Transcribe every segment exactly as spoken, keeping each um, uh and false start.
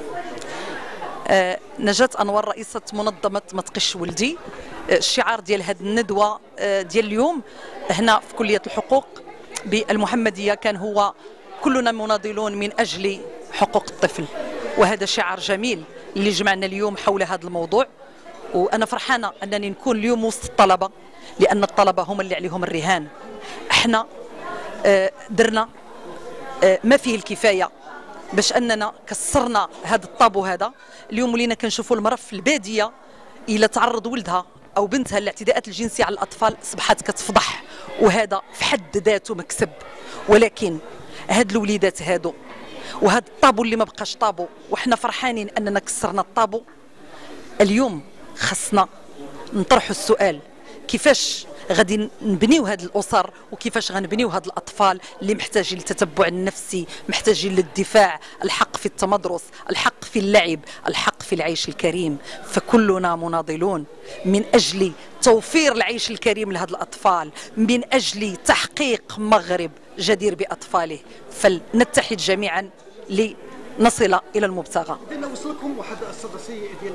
آه، نجاة أنور رئيسة منظمة ما تقش ولدي. آه، الشعار ديال هذه الندوة آه، ديال اليوم هنا في كلية الحقوق بالمحمدية كان هو كلنا مناضلون من أجل حقوق الطفل، وهذا شعار جميل اللي جمعنا اليوم حول هذا الموضوع. وأنا فرحانة أنني نكون اليوم وسط الطلبة، لأن الطلبة هم اللي عليهم الرهان. احنا آه، درنا آه، ما فيه الكفاية باش اننا كسرنا هذا الطابو هذا. اليوم ولينا كنشوفوا المراه في الباديه الا تعرض ولدها او بنتها للاعتداءات الجنسيه على الاطفال اصبحت كتفضح، وهذا في حد ذاته مكسب. ولكن هاد الوليدات هادو وهذا الطابو اللي ما بقاش طابو، وحنا فرحانين اننا كسرنا الطابو. اليوم خصنا نطرحوا السؤال: كيفاش غادي نبنيو هذه الاسر، وكيفاش غنبنيو هاد الاطفال اللي محتاجين للتتبع النفسي، محتاجين للدفاع، الحق في التمدرس، الحق في اللعب، الحق في العيش الكريم. فكلنا مناضلون من اجل توفير العيش الكريم لهذ الاطفال، من اجل تحقيق مغرب جدير باطفاله. فلنتحد جميعا لنصل الى المبتغى. بدنا نوصلكم واحد السداسيه ديال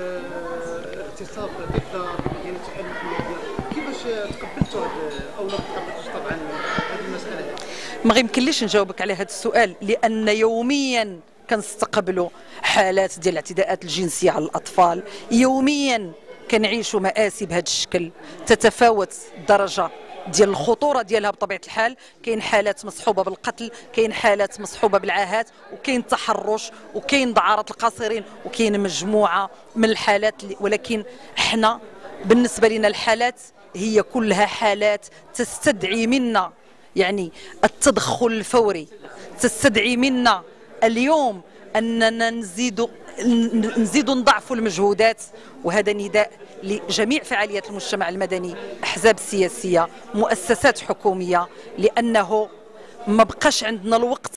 اغتصاب ضد ديال كيفاش تقبلتوا او ما تقبلتوش طبعا هذه المساله؟ ما غيمكنليش نجاوبك على هذا السؤال، لان يوميا كنستقبلوا حالات ديال الاعتداءات الجنسيه على الاطفال، يوميا كنعيشوا مآسي بهذا الشكل، تتفاوت الدرجه ديال الخطوره ديالها بطبيعه الحال. كاين حالات مصحوبه بالقتل، كاين حالات مصحوبه بالعاهات، وكاين التحرش، وكاين دعاره القاصرين، وكاين مجموعه من الحالات. ولكن احنا بالنسبه لنا الحالات هي كلها حالات تستدعي منا يعني التدخل الفوري، تستدعي منا اليوم اننا نزيد نزيد نضعفوا المجهودات. وهذا نداء لجميع فعاليات المجتمع المدني، احزاب سياسيه، مؤسسات حكوميه، لانه ما بقاش عندنا الوقت